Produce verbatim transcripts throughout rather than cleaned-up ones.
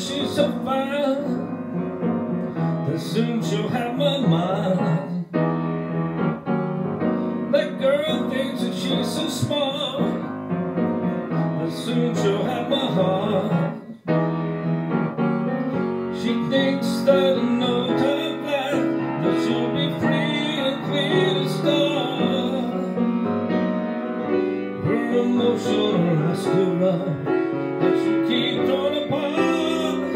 she's so fine that soon she'll have my mind. That girl thinks that she's so smart that soon she'll have my heart. She thinks that in no time flat that she'll be free and clear to start her emotional rescue love that she keeps torn apart.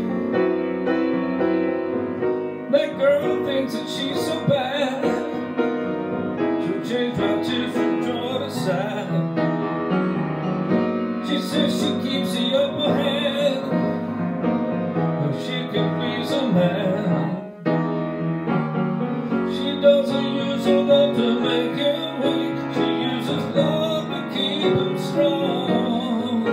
That girl thinks that she's so bad, she'll change my tears from joy to sad. She says she keeps the upper hand, but she can please a man. She doesn't use her love to make him weak, she uses love to keep him strong.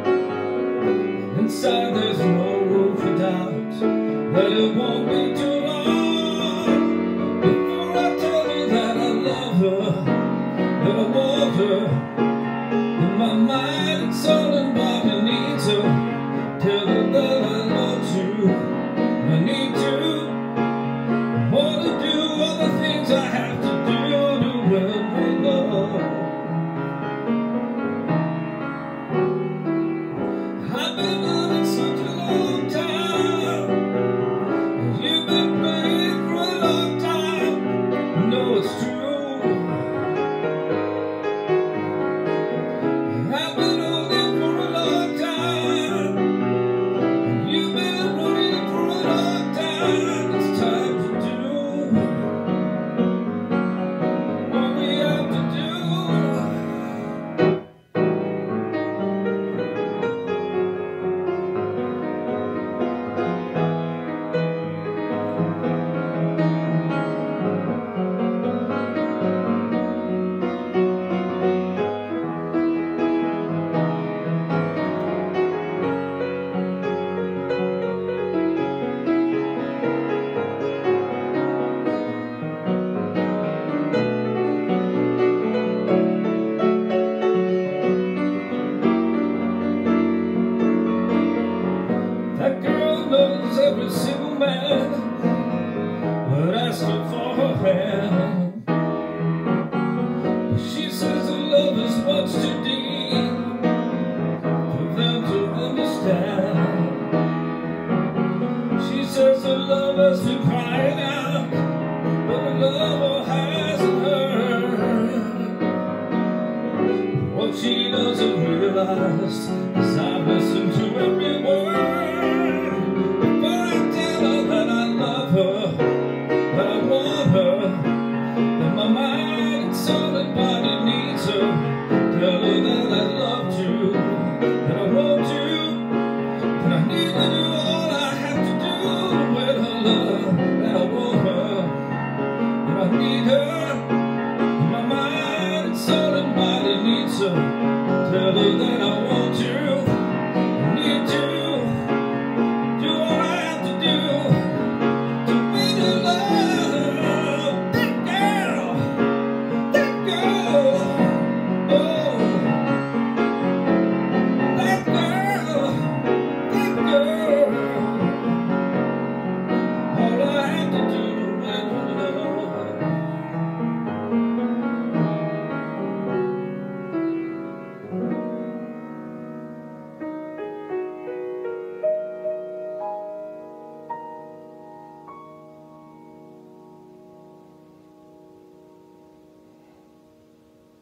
Inside there's no room for doubt that it won't be too long before I tell her that I love her, that I want her. In my mind and soul and body needs her. Tell her that I love you, I need to. I want to do all the things I have to do to win her love. I've been on it such a long time, and you've been praying for a long time. I know it's true. I've been holding for a long time, and you've been waiting for a long time. It's time to do what we have to do. That girl knows every single man would ask her for her hand. But she says her love is much too deep for them to understand. She says her love has been crying out, but her lover hasn't heard. What she doesn't realize is I've listened to every word. But I want her, and my mind and soul and body needs her. Tell her that I loved you, that I want you, that I need to do all I have to do to win her love. That I want her, that I need her, and my mind and soul and body needs her. Tell her that I want her.